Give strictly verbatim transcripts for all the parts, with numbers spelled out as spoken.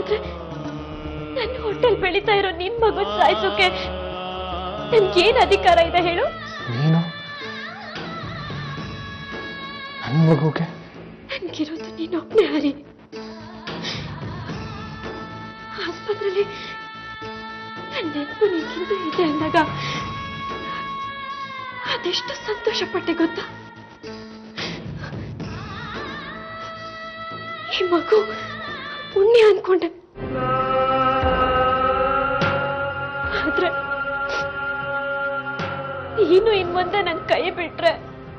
ಆದ್ರೆ ನನ್ನ ಹೋಟೆಲ್ ಬೆಳೀತಾ ಇರೋ ನಿನ್ ಮಗು ಸಾಯಿಸೋಕೆ ನನ್ಗೇನ್ ಅಧಿಕಾರ ಇದೆ ಹೇಳು? ನೀನು ನನ್ನ ಮಗುಗೆ? ನನ್ಗಿರೋದು ನೀನೊಬ್ನೇ ಹರಿ. ಆಸ್ಪತ್ರೆಯಲ್ಲಿ ನನ್ನ ನೆನಪು ನಿನ್ಗಿಂತ ಇದೆ ಅಂದಾಗ ಅದೆಷ್ಟು ಸಂತೋಷ ಪಟ್ಟೆ ಗೊತ್ತಾ? ಈ ಮಗು ಪುಣ್ಯ ಅನ್ಕೊಂಡೆ. ಆದ್ರೆ ನೀನು ಇನ್ ಮುಂದೆ ನನ್ ಕೈ ಬಿಟ್ರೆ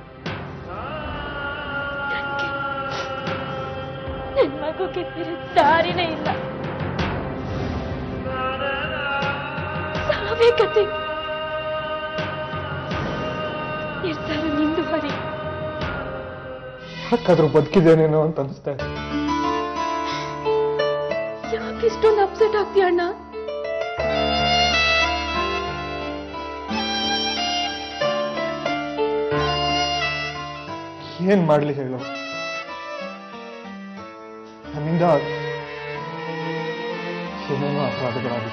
ನನ್ ಮಗುಗೆ ಬೇರೆ ದಾರಿನೇ ಇಲ್ಲ. ಸಾವೇ ಕತೆ. ನಿರ್ಧಾರ ನಿಂದು ಹರಿ. ಯಾಕಾದ್ರೂ ಬದುಕಿದ್ದೇನೇನೋ ಅಂತ ಅನಿಸ್ತಾ ಇದೆ. ಯಾಕೆ ಇಷ್ಟೊಂದು ಅಪ್ಸೆಟ್ ಆಗ್ತೀಯ ಅಣ್ಣ? ಏನ್ ಮಾಡ್ಲಿ ಹೇಳು? ನನ್ನಿಂದ ಏನೇನೋ ಅಪರಾಧಗಳಾಗಿದೆ.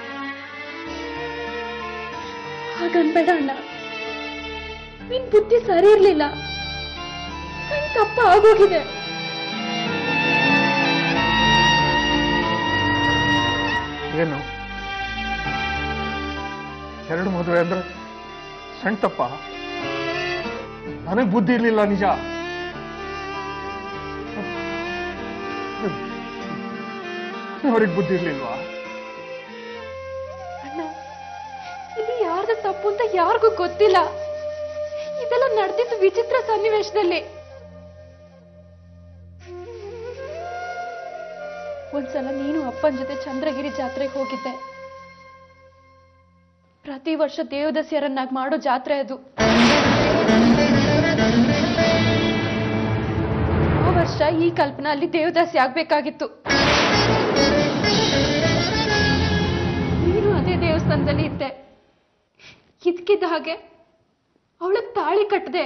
ಹಾಗನ್ಬೇಡ ಅಣ್ಣ. ನಿನ್ ಬುದ್ಧಿ ಸರಿ ಇರ್ಲಿಲ್ಲ. ನನ್ ತಪ್ಪ ಆಗೋಗಿದೆ. ಏನು ಎರಡು ಮದುವೆ ಅಂದ್ರೆ ಸಣ್ಣ ತಪ್ಪ? ನನಗೆ ಬುದ್ಧಿ ಇರ್ಲಿಲ್ಲ ನಿಜ. ಅವ್ರಿಗೆ ಬುದ್ಧಿ ಇರ್ಲಿಲ್ವಾ? ಅಣ್ಣ, ಇಲ್ಲಿ ಯಾರ್ದ ತಪ್ಪು ಅಂತ ಯಾರಿಗೂ ಗೊತ್ತಿಲ್ಲ. ಇದೆಲ್ಲ ನಡೆದಿದ್ದು ವಿಚಿತ್ರ ಸನ್ನಿವೇಶದಲ್ಲಿ. ಒಂದ್ಸಲ ನೀನು ಅಪ್ಪನ ಜೊತೆ ಚಂದ್ರಗಿರಿ ಜಾತ್ರೆಗೆ ಹೋಗಿದ್ದೆ. ಪ್ರತಿ ವರ್ಷ ದೇವದಾಸಿಯರನ್ನಾಗಿ ಮಾಡೋ ಜಾತ್ರೆ ಅದು. ಆ ವರ್ಷ ಈ ಕಲ್ಪನಾ ಅಲ್ಲಿ ದೇವದಾಸಿ ಆಗ್ಬೇಕಾಗಿತ್ತು. ನೀನು ಅದೇ ದೇವಸ್ಥಾನದಲ್ಲಿ ಇದ್ದೆ. ಇದ್ಕಿದ್ದ ಹಾಗೆ ಅವಳಗ್ ತಾಳಿ ಕಟ್ಟದೆ.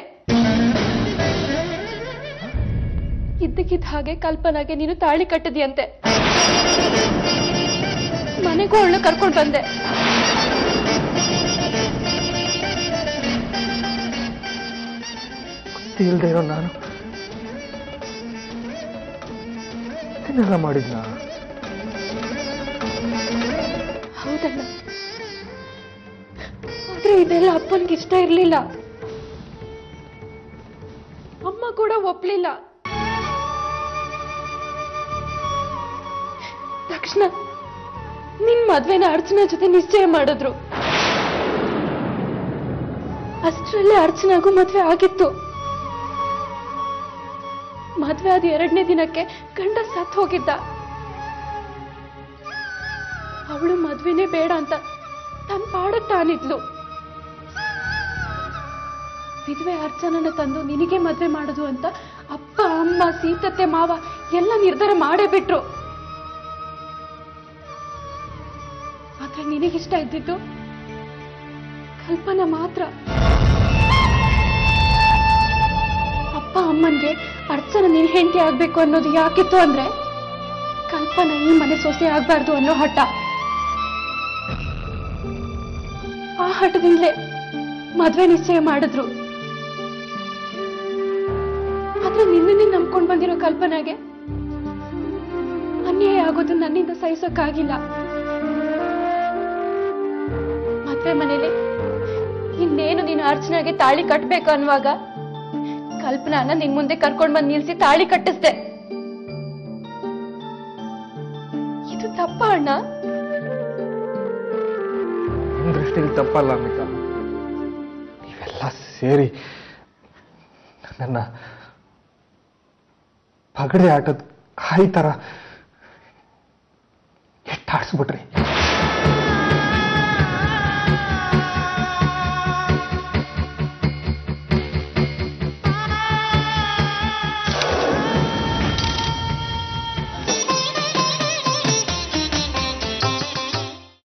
ಇದ್ದಕ್ಕಿದ್ದ ಹಾಗೆ ಕಲ್ಪನಾಗೆ ನೀನು ತಾಳಿ ಕಟ್ಟದಿಯಂತೆ. ಮನೆಗೂ ಅವಳನ್ನ ಕರ್ಕೊಂಡು ಬಂದೆ. ಇಲ್ದೇ ಇರೋ ನಾನು ಇದನ್ನೆಲ್ಲ ಮಾಡಿದ್ನ? ಹೌದಲ್ಲ, ಆದ್ರೆ ಇದೆಲ್ಲ ಅಪ್ಪನ್ಗೆ ಇಷ್ಟ ಇರ್ಲಿಲ್ಲ. ಅಮ್ಮ ಕೂಡ ಒಪ್ಲಿಲ್ಲ. ತಕ್ಷಣ ನಿನ್ ಮದ್ವೆನ ಅರ್ಚನಾ ಜೊತೆ ನಿಶ್ಚಯ ಮಾಡಿದ್ರು. ಅಷ್ಟರಲ್ಲೇ ಅರ್ಚನಾಗೂ ಮದ್ವೆ ಆಗಿತ್ತು. ಮದ್ವೆ ಆದ ಎರಡನೇ ದಿನಕ್ಕೆ ಗಂಡ ಸತ್ ಹೋಗಿದ್ದ. ಅವಳು ಮದ್ವೆನೇ ಬೇಡ ಅಂತ ತನ್ನ ಪಾಡಕ್ ತಾನಿದ್ಲು. ವಿಧವೆ ಅರ್ಚನನ ತಂದು ನಿನಗೆ ಮದ್ವೆ ಮಾಡುದು ಅಂತ ಅಪ್ಪ ಅಮ್ಮ ಸೀತತ್ತೆ ಮಾವ ಎಲ್ಲ ನಿರ್ಧಾರ ಮಾಡೇ ಬಿಟ್ರು. ಆದ್ರೆ ನಿನಗಿಷ್ಟ ಇದ್ದಿದ್ದು ಕಲ್ಪನಾ ಮಾತ್ರ. ಅಪ್ಪ ಅಮ್ಮನ್ಗೆ ಅರ್ಚನ ನೀನ್ ಹೆಂಡತಿ ಆಗ್ಬೇಕು ಅನ್ನೋದು ಯಾಕಿತ್ತು ಅಂದ್ರೆ ಕಲ್ಪನಾ ಈ ಮನೆ ಸೊಸೆ ಆಗ್ಬಾರ್ದು ಅನ್ನೋ ಹಠ. ಆ ಹಠದಿಂದಲೇ ಮದ್ವೆ ನಿಶ್ಚಯ ಮಾಡಿದ್ರು. ಆದ್ರೆ ನಿನ್ನನ್ನೇ ನಂಬ್ಕೊಂಡ್ ಬಂದಿರೋ ಕಲ್ಪನಾಗೆ ಅನ್ಯಾಯ ಆಗೋದು ನನ್ನಿಂದ ಸಹಿಸೋಕ್ಕಾಗಿಲ್ಲ. ಮದ್ವೆ ಮನೇಲಿ ಇನ್ನೇನು ನೀನು ಅರ್ಚನಾಗೆ ತಾಳಿ ಕಟ್ಬೇಕು ಅನ್ನುವಾಗ ಕಲ್ಪನಾನ ನಿನ್ ಮುಂದೆ ಕರ್ಕೊಂಡ್ ಬಂದ್ ನಿಲ್ಸಿ ತಾಳಿ ಕಟ್ಟಿಸ್ದೆ. ಇದು ತಪ್ಪ ಅಣ್ಣ? ನಿಮ್ ದೃಷ್ಟಿಯಲ್ಲಿ ತಪ್ಪಲ್ಲ ಅಮಿತಾ. ನೀವೆಲ್ಲ ಸೇರಿ ನನ್ನ ಪಗಡೆ ಆಟದ ಕಾಯಿ ತರ ಎಷ್ಟಾಡ್ಸ್ಬಿಟ್ರಿ.